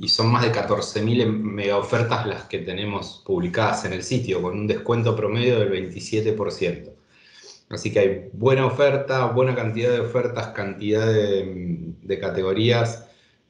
y son más de 14.000 mega ofertas las que tenemos publicadas en el sitio, con un descuento promedio del 27%. Así que hay buena oferta, buena cantidad de ofertas, cantidad de categorías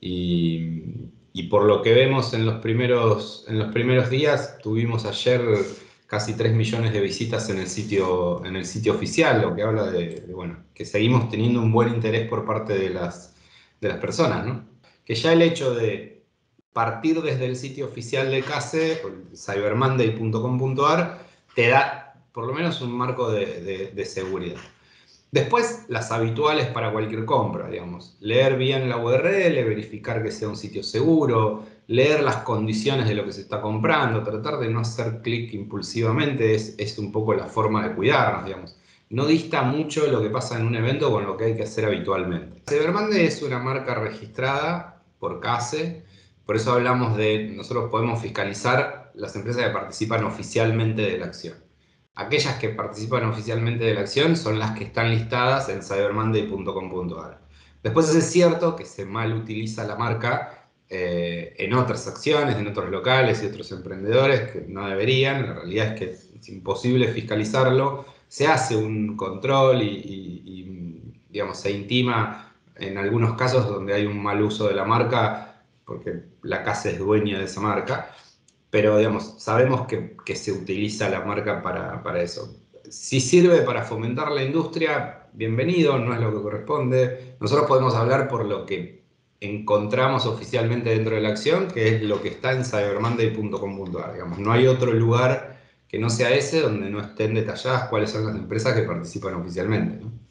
y por lo que vemos en los primeros días, tuvimos ayer casi 3 millones de visitas en el sitio oficial, lo que habla bueno, que seguimos teniendo un buen interés por parte de las personas, ¿no? Que ya el hecho de partir desde el sitio oficial de CASE, cybermonday.com.ar, te da por lo menos un marco de seguridad. Después, las habituales para cualquier compra, digamos. Leer bien la URL, verificar que sea un sitio seguro, leer las condiciones de lo que se está comprando, tratar de no hacer clic impulsivamente, es un poco la forma de cuidarnos, digamos. No dista mucho lo que pasa en un evento con lo que hay que hacer habitualmente. Cyber Monday es una marca registrada por CASE, por eso hablamos nosotros podemos fiscalizar las empresas que participan oficialmente de la acción. Aquellas que participan oficialmente de la acción son las que están listadas en cybermonday.com.ar. Después es cierto que se mal utiliza la marca en otras acciones, en otros locales y otros emprendedores que no deberían. La realidad es que es imposible fiscalizarlo. Se hace un control digamos, se intima en algunos casos donde hay un mal uso de la marca porque la casa es dueña de esa marca, pero digamos, sabemos que se utiliza la marca para eso. Si sirve para fomentar la industria, bienvenido, no es lo que corresponde. Nosotros podemos hablar por lo que encontramos oficialmente dentro de la acción, que es lo que está en cybermonday.com.ar. Digamos, no hay otro lugar que no sea ese donde no estén detalladas cuáles son las empresas que participan oficialmente, ¿no?